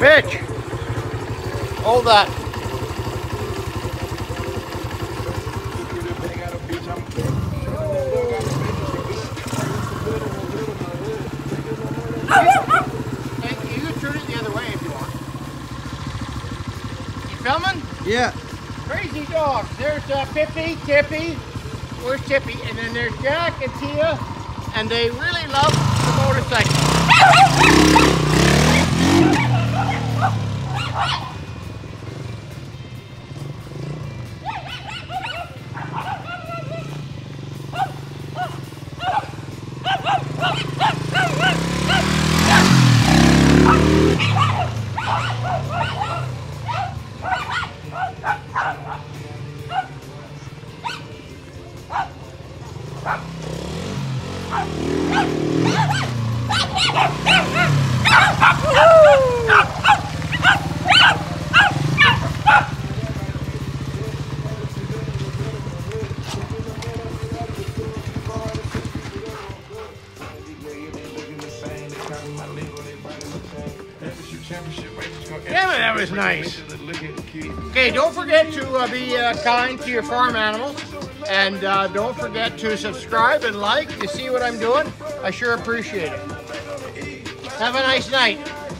pitch. Hold that. You can turn it the other way if you want. You filming? Yeah. Crazy dogs. There's Pippi, Tippy. Where's Tippy? And then there's Jack and Tia. And they really love the motorcycle. Damn it, that was nice. Okay, don't forget to be kind to your farm animals. And don't forget to subscribe and like to see what I'm doing. I sure appreciate it. Have a nice night.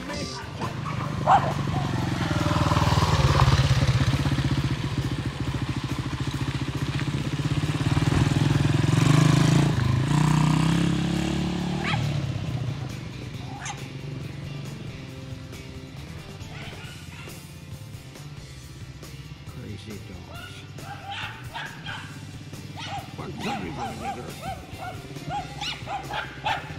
Crazy dogs. What country did we go?